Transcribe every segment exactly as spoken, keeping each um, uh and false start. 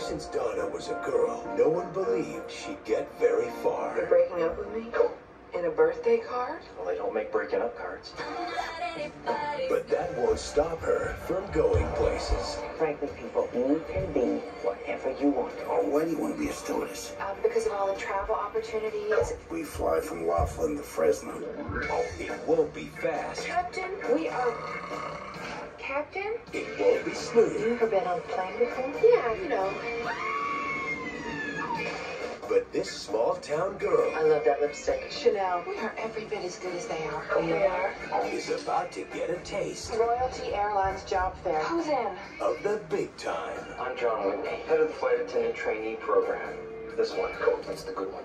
since Donna was a girl, no one believed she'd get very far. You're breaking up with me? In a birthday card? Well, they don't make breaking up cards. But that won't stop her from going places. Frankly, people, you can be whatever you want. Oh, why do you want to be a stewardess? Um, because of all the travel opportunities. We fly from Laughlin to Fresno. Oh, it won't be fast. Captain, we are... Captain? It won't be smooth. You ever been on a plane before? Yeah, you know. But this small-town girl I love that lipstick. Chanel, we are every bit as good as they are. We are. is about to get a taste Royalty Airlines job fair. Who's in? of the big time. I'm John Whitney, head of the flight attendant trainee program. This one, that's the good one.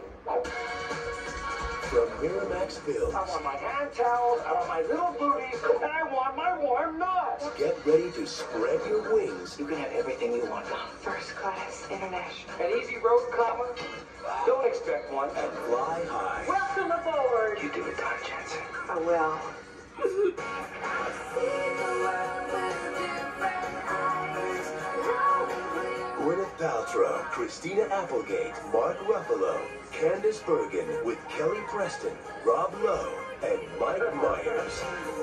From Miramax Films, I want my hand towels, I want my little booties, and I want my warm nuts. get ready to spread your wings You can have everything you want. First class international. An easy road, comma? Don't expect one. and fly high. Welcome aboard. You do it, Don Jensen. Oh, well. Gwyneth Paltrow, Christina Applegate, Mark Ruffalo, Candice Bergen with Kelly Preston, Rob Lowe, and Mike Myers.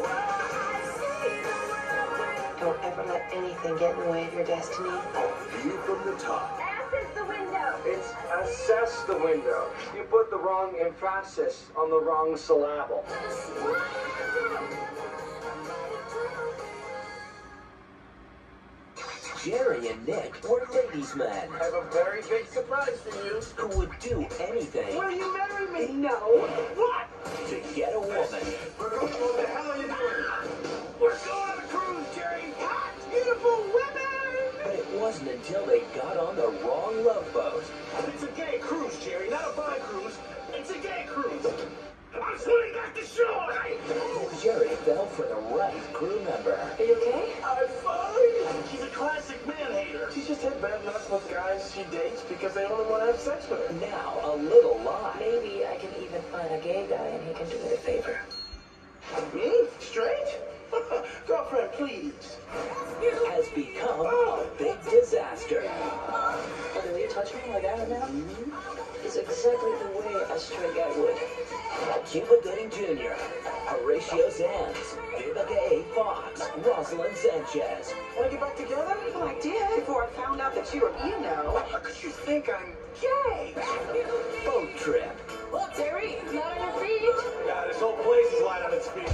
Don't ever let anything get in the way of your destiny. View from the top. Access the window. It's assess the window. You put the wrong emphasis on the wrong syllable. Jerry and Nick were ladies' men I have a very big surprise for you. who would do anything Will you marry me? No. What? to get a woman. What the hell are you doing? We're going on a cruise, Jerry. Hot, beautiful women. But it wasn't until they got on the wrong love boat. It's a gay cruise, Jerry, not a bi cruise. It's a gay cruise. I'm swimming back to shore. Jerry fell for the right crew member. Are you okay? I'm fine. She's a classic man-hater. She's just had bad luck with guys she dates because they only want to have sex with her. Now a little lie Maybe I can even find a gay guy and he can do me a favor. Me? Straight? Girlfriend, please. has become a big disaster. Oh, will you touch me like that now? It's exactly the way a straight guy would. Cuba Gooding Junior, Horatio Sands, Vivica A. Fox, Rosalind Sanchez. Want to get back together? Well, I did before I found out that you were, you know. Because you think I'm gay. Boat trip. Well, Terry, not on your feet. Yeah, this whole place is light on its feet.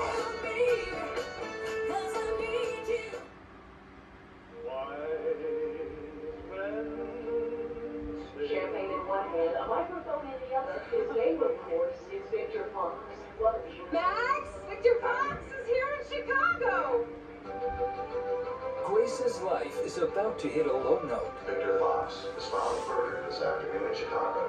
Champagne in one hand, a microphone in the other. His name, of course, is Victor Fox. Max, Victor Fox is here in Chicago. Grace's life is about to hit a low note. Victor Fox is found murdered this afternoon in Chicago.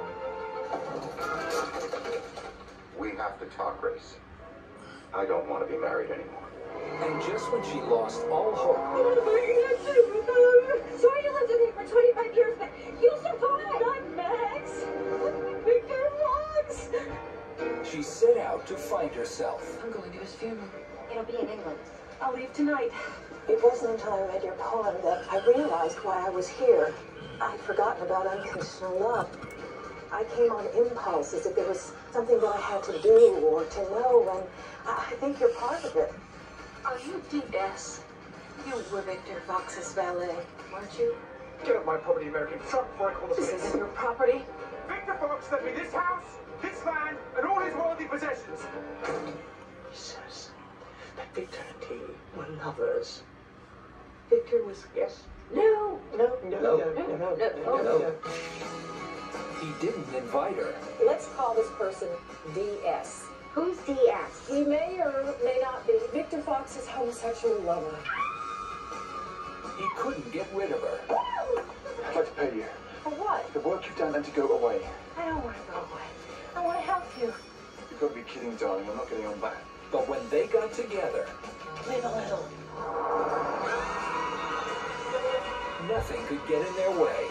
We have to talk, Grace. I don't want to be married anymore. And just when she lost all hope, Sorry you lived with me for twenty-five years, but you'll survive. I'm Max. Victor Fox. she set out to find herself. I'm going to his funeral. It'll be in England. I'll leave tonight. It wasn't until I read your poem that I realized why I was here. I'd forgotten about unconditional love. I came on impulse, as if there was something that I had to do or to know, and I I think you're part of it. Are you D S? You were Victor Fox's valet, weren't you? Get off my property, American truck, before I call the This police. isn't your property. Victor Fox left me this house, this land, and all his worldly possessions. He says that Victor and he were lovers. Victor was, yes. No, no, no, no, no, no, no, no, no, no. He didn't invite her. Let's call this person D S. Who's D S? He may or may not be Victor Fox's homosexual lover. He couldn't get rid of her. I'd like to pay you. For what? The work you've done and to go away. I don't want to go away. I want to help you. You've got to be kidding, darling. I'm not getting on that. But when they got together, Live a little. nothing could get in their way.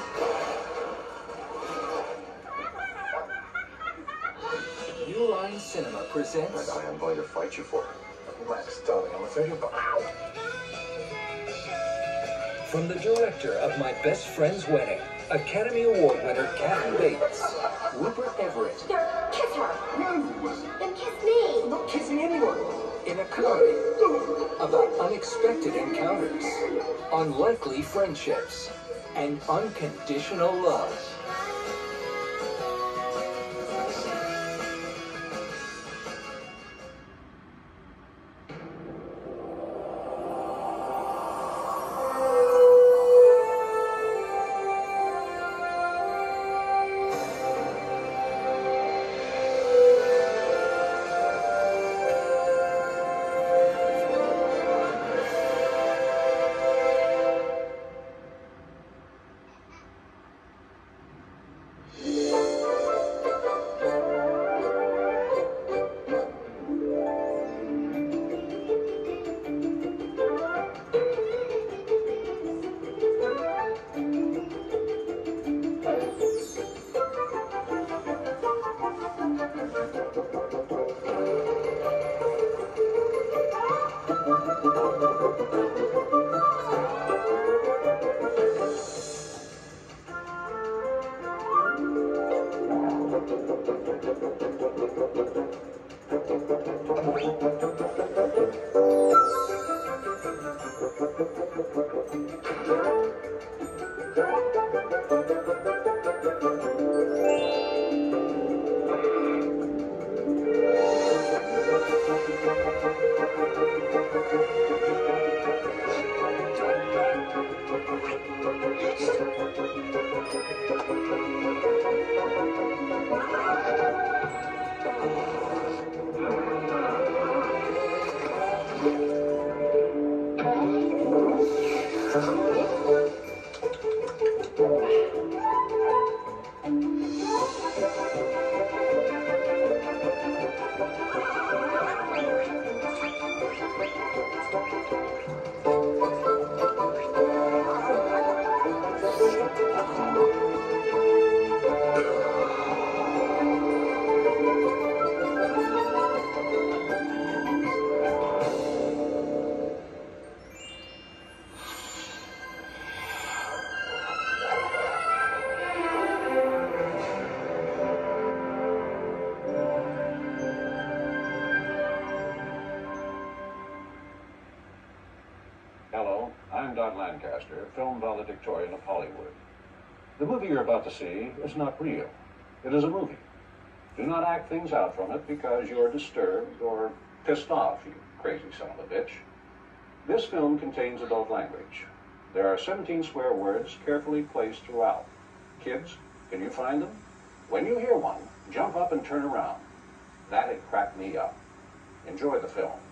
New Line Cinema presents And I am going to fight you for her. Max, darling, I'm afraid you're... from the director of My Best Friend's Wedding, Academy Award winner Kathy Bates, Rupert Everett. There, kiss her. No! Then kiss me. I'm not kissing anyone. In a comedy about unexpected encounters, unlikely friendships, and unconditional love. Hello, I'm Don Lancaster, film valedictorian of Hollywood. The movie you're about to see is not real. It is a movie. Do not act things out from it because you're disturbed or pissed off, you crazy son of a bitch. This film contains adult language. There are seventeen swear words carefully placed throughout. Kids, can you find them? When you hear one, jump up and turn around. That'd crack me up. Enjoy the film.